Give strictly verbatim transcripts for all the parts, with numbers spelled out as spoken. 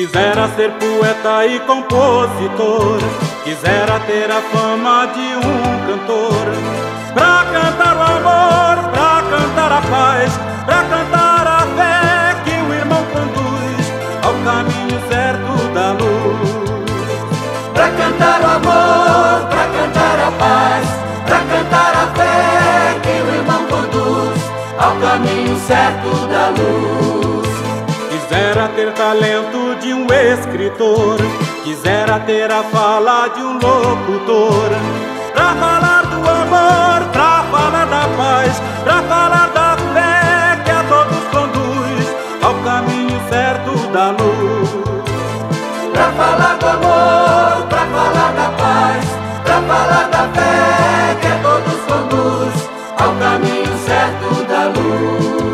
Quisera ser poeta e compositor, quisera ter a fama de um cantor, pra cantar o amor, pra cantar a paz, pra cantar a fé que o irmão conduz ao caminho certo da luz. Pra cantar o amor, pra cantar a paz, pra cantar a fé que o irmão conduz ao caminho certo da luz. Quisera ter talento de um escritor, quisera ter a fala de um locutor, pra falar do amor, pra falar da paz, pra falar da fé que a todos conduz ao caminho certo da luz. Pra falar do amor, pra falar da paz, pra falar da fé que a todos conduz ao caminho certo da luz.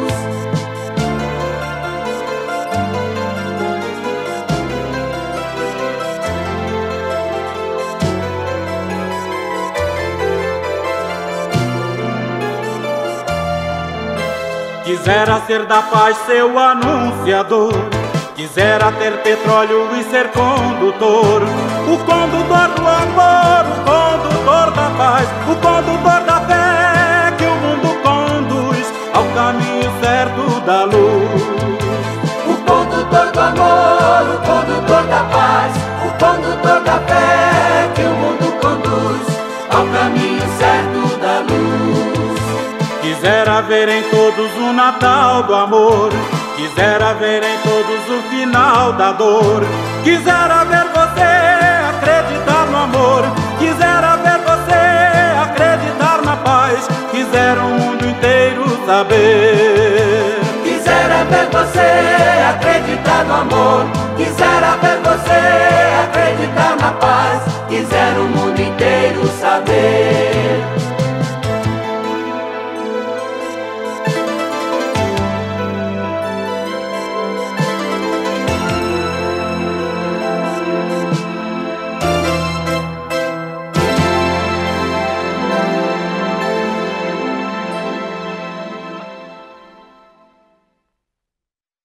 Quisera ser da paz seu anunciador, quisera ter petróleo e ser condutor, o condutor do amor, o condutor da paz, o condutor da fé que o mundo conduz ao caminho certo da luz. O condutor do amor, o condutor da paz, o condutor da fé que o mundo conduz ao caminho certo da luz. Quisera ver em todos o Natal do amor, quisera ver em todos o final da dor, quisera ver você acreditar no amor, quisera ver você acreditar na paz, quisera o mundo inteiro saber. Quisera ver você acreditar no amor, quisera ver você acreditar na paz, quisera o mundo inteiro saber.